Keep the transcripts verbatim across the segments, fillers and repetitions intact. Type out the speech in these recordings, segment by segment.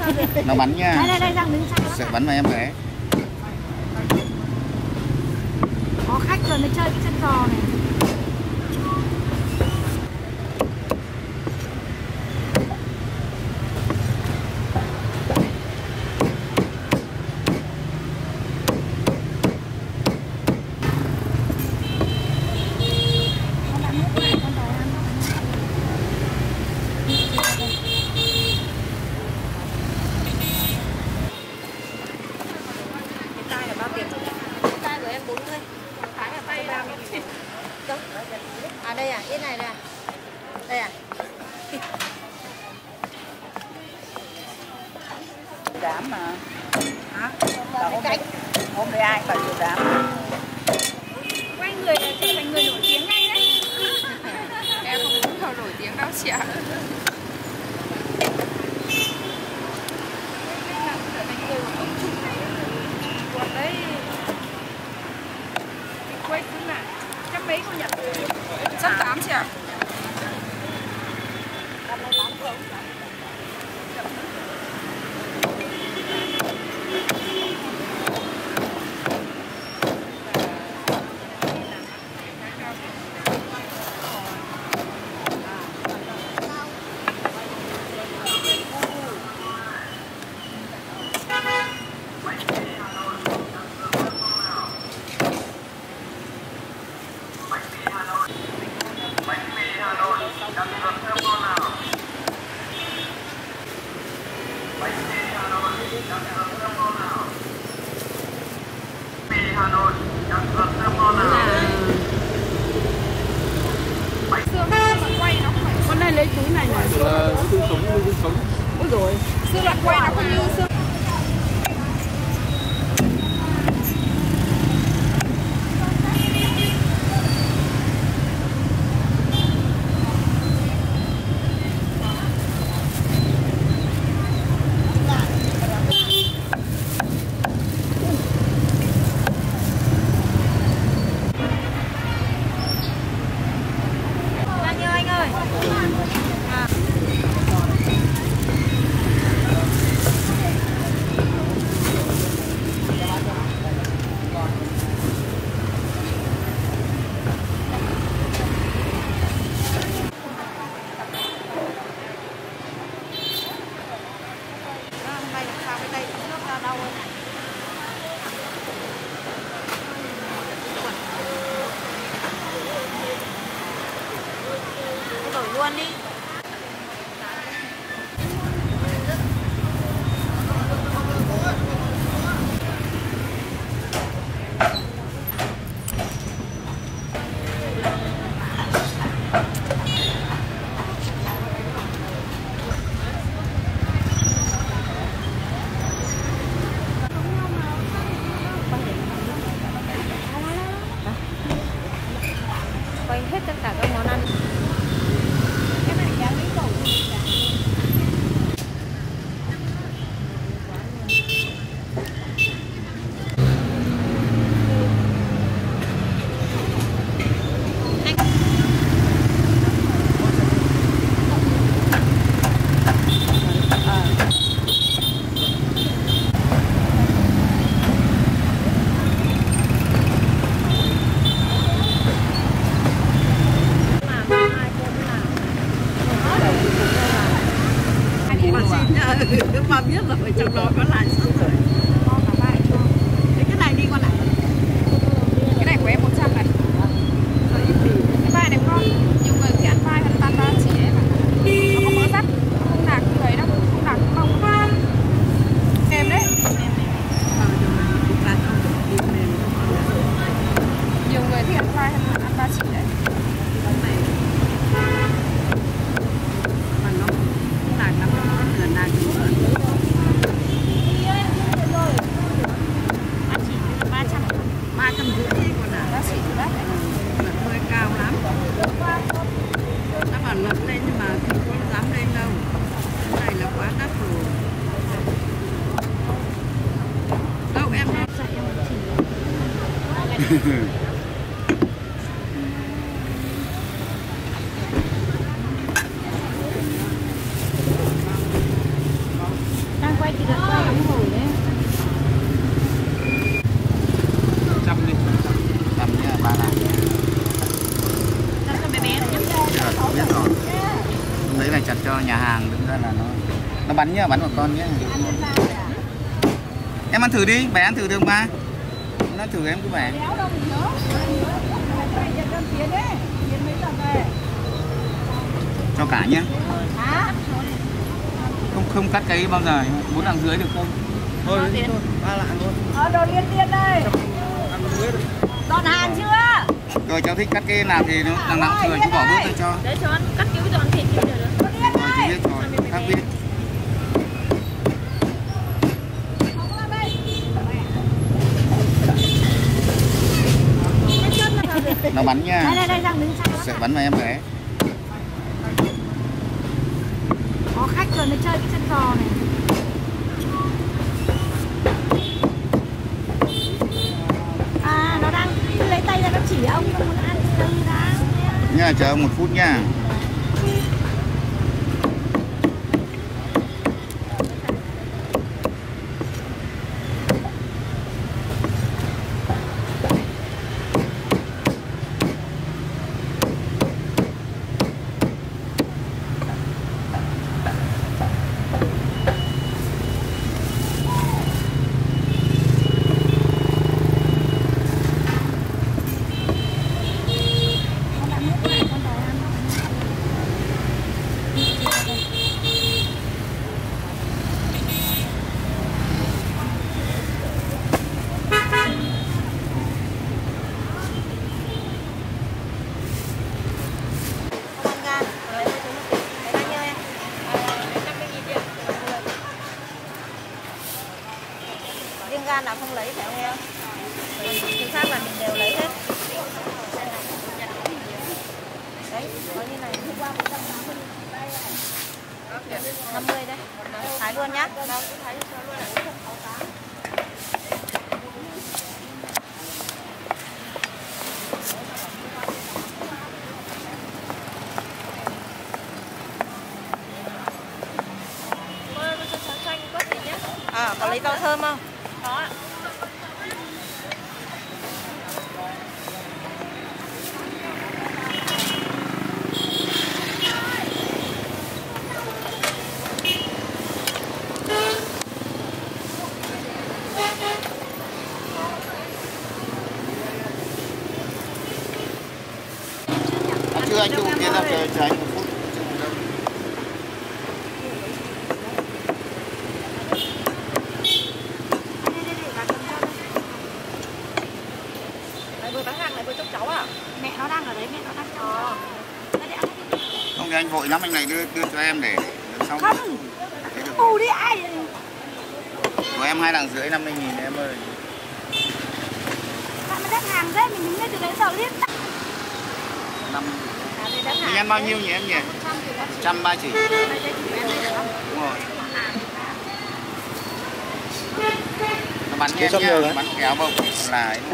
Nó bắn nha. Đây đây đây Giang đứng sang. Sẽ bắn vào em bé. Có khách rồi mới chơi cái chân giò này. À đây à, cái này nè. Đây à. Đám mà. Hả? Hôm nay, hôm nay ai phải chịu đám. Quay người là trở thành người nổi tiếng ngay đấy. Em không muốn thầu nổi tiếng đâu chị ạ. Trở thành người của ông chủ này buồn đấy. Mình quay xuống lại. Trăm mấy cô nhỉ? Trăm tám chị ạ. Con này lấy túi này này. Xương sống như xương sống. Ôi rồi. Xương là quay nó không như xương. Luôn đi. Quay hết tất cả các món ăn. Mà biết rồi, trong đó có lại suốt rồi. Thế cái này đi con này. Cái này của em một trăm này. Cái vai này con. Nhiều người thì ăn vai hơn tan ba chỉ em ạ. Nó không mỡ rắt, không nạc như ấy đâu, không nạc không bông. Em đấy. Nhiều người thì ăn vai hơn ăn ba chỉ đấy. Mà nó không nạc lắm, nó nửa nạc nữa. ba trăm rưỡi còn là bác sĩ của bác này là hơi cao lắm. Nó bảo lập lên nhưng mà không có dám lên đâu. Cái này là quá đắt rồi. Đâu em hết dạy em chỉ. Đang cho nhà hàng đứng ra là nó nó bắn nhá, bắn của con nhá. Em ăn thử đi, bé ăn thử được mà. Nó thử em cứ bé. Cho cả nhá. Không không cắt cái bao giờ, muốn ăn dưới được không? Thôi, thôi, ba lại luôn. Ờ, đồ liên tiên đây. Còn hàng chưa? Rồi cháu thích cắt cái nào thì nó nặng nặng thừa chú bỏ bớt tôi cho. Để cho anh cắt kiểu giòn thịt chưa được. Rồi chú biết rồi, khác biết. Nó bắn nha. Đây đây đây đang đứng sang. Sẽ bắn vào em bé. Có khách rồi mới chơi cái chân giò này. À, nó đang lấy tay ra nó chỉ ông nó muốn ăn từ đã. Nha, chờ một phút nha. Riêng gan nào không lấy phải không em? Thứ khác là mình đều lấy hết. Đấy, có như này hôm qua một trăm năm mươi đấy. Thái luôn nhá. À, có lấy rau thơm không? Có ạ. À, chưa anh Trung kia ra chờ chờ anh một phút. Vừa bán hàng lại vừa chúc cháu à? Mẹ nó đang ở đấy, mẹ nó đang cho. Không thì anh vội lắm, anh này đưa đưa cho em để xong. Không. Bù đi ai? Của em hai đằng rưỡi năm mươi nghìn em ơi. Bạn mà đắt hàng thế mình đứng lên từ đấy giờ liên tục. Năm. Mình ăn bao nhiêu nhỉ em nhỉ? một trăm ba chỉ. Đúng rồi. Nó bắn nhé nhá, bắn kéo bông là ấy.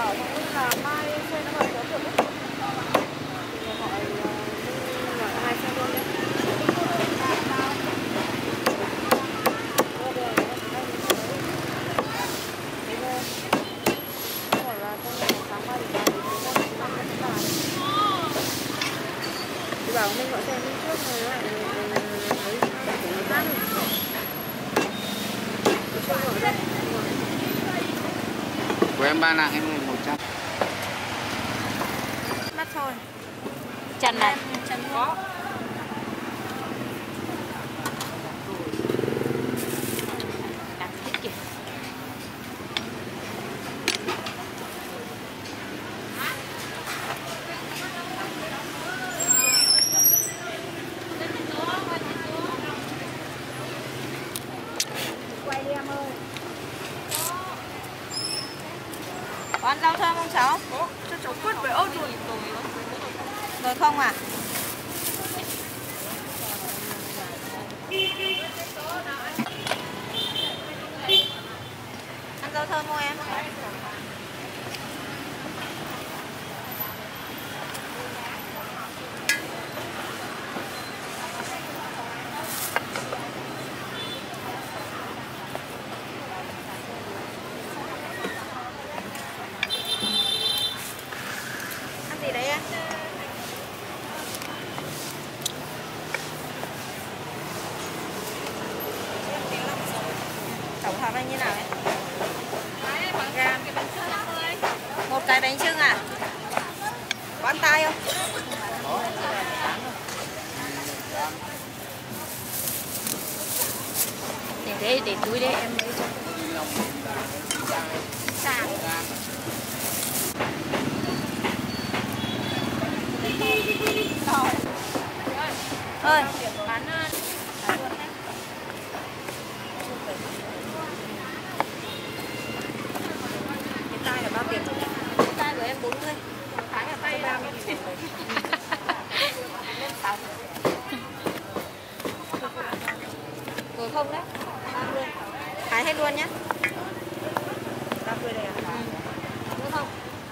Bảo mình gọi xe đi trước rồi lại thấy nó tắt. Của em ba nặng em ơi, một trăm. Mất thôi. Trần này. Trần có. Đặt thích kìa. Quay đi em ơi. Có ăn rau thơm không cháu? Có, cho cháu quất với ớt rồi. Rồi không à? Ăn rau thơm không em? Ăn gì đấy em? thả bánh như nào ấy? Một cái bánh chưng à? Có ăn tay không? Để thế, để túi đấy em lấy cho. Sàng. Ơi. Bán cái tay là bao tiền? Cái tay của em bốn mươi. cái là tay ra Rồi không đấy? ba mươi. Thái hết luôn nhé. ba mươi đây à? Ừ. Đúng không?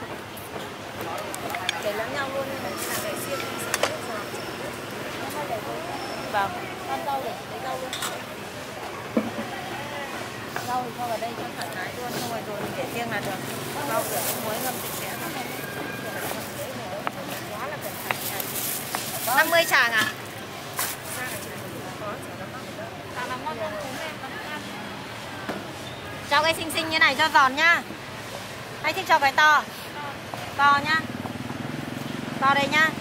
Để lẫn nhau luôn nhưng mà là để xiên vâng. Con rau để lấy rau luôn. Rau thì cho vào đây cho thoải mái luôn, xong rồi rồi mình để riêng là được. Rau rửa muối ngâm sạch sẽ rồi. Quá là cẩn thận. năm mươi tràng à? Cho cái xinh xinh như này cho giòn nhá. Hay thích cho cái to? To nhá. To đây nhá.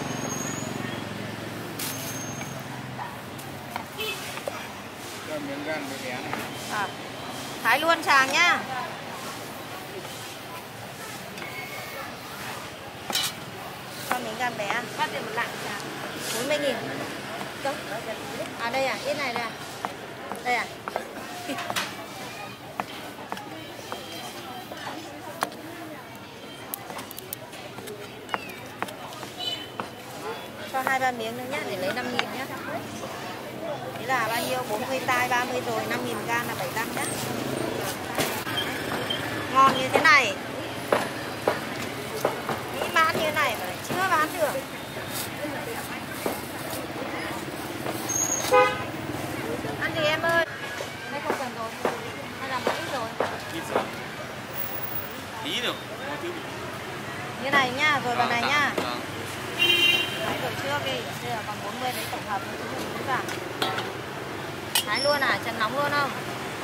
À, thái luôn chàng nhá. Cho miếng gan bé. bao tiền một lạng chàng? bốn mươi nghìn. À đây à, ít này đây à. Đây à. Cho hai ba miếng nữa nhá để lấy năm nghìn nhá. Thế là bao nhiêu? bốn mươi tai ba mươi rồi, năm nghìn gan là bảy mươi lăm nhá. Ngon như thế này. Nghĩ bán như thế này mà lại chưa bán được. Ăn gì em ơi? Đây không cần rồi. Hay là một ít rồi. Ít rồi. Tí được. Như này nhá, rồi vào này nhá. Vâng. Thái rồi chưa kì, bây giờ còn bốn mươi đấy tổng hợp với chúng mình cả. Thái luôn à, chân nóng luôn không?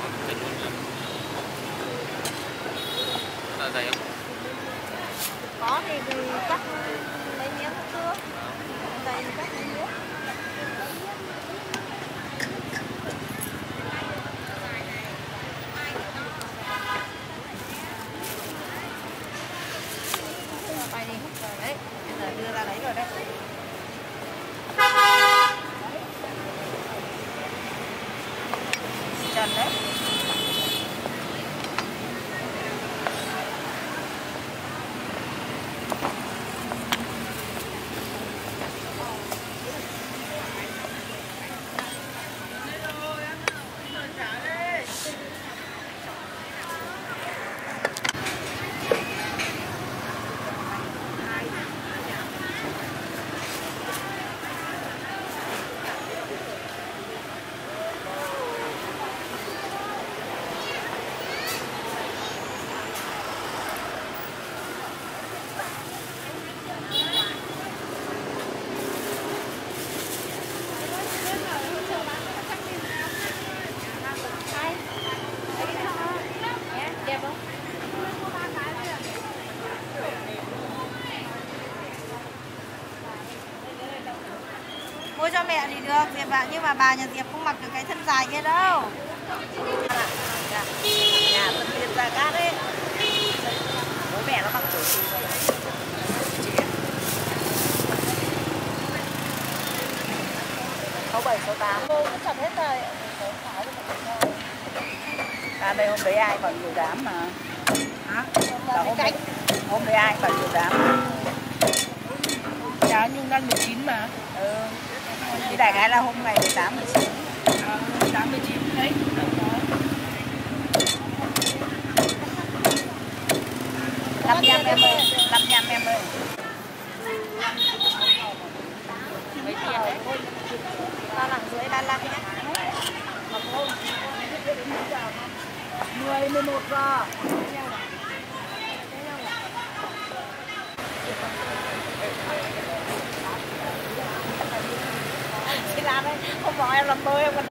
Là dày không? Có thì cắt mấy miếng cũng được. Dày thì cắt mấy miếng. Bay đi, đấy, bây giờ đưa ra lấy rồi đấy. Trần đấy. Mua cho mẹ thì được, Diệp ạ, nhưng mà bà nhà Diệp không mặc được cái thân dài kia đâu. Nhà phân biệt ra cát đấy. Bố mẹ nó mặc kiểu gì vậy? Số bảy, số tám. Cô cũng chặt hết rồi. À đây hôm đấy ai còn nhiều đám mà. Hả? Hôm đấy, hôm đấy ai còn nhiều đám mà. Giá nhưng đang mười chín mà. Ừ. Thì đại khái là hôm ngày mười tám, mười chín. À, mười tám, mười chín đấy. năm trăm em ơi, năm trăm em ơi. mấy tiền đấy? Ba lạng rưỡi, ba lạng nhé. mười, mười một giờ. Thì làm đấy, không bỏ em làm bơi em còn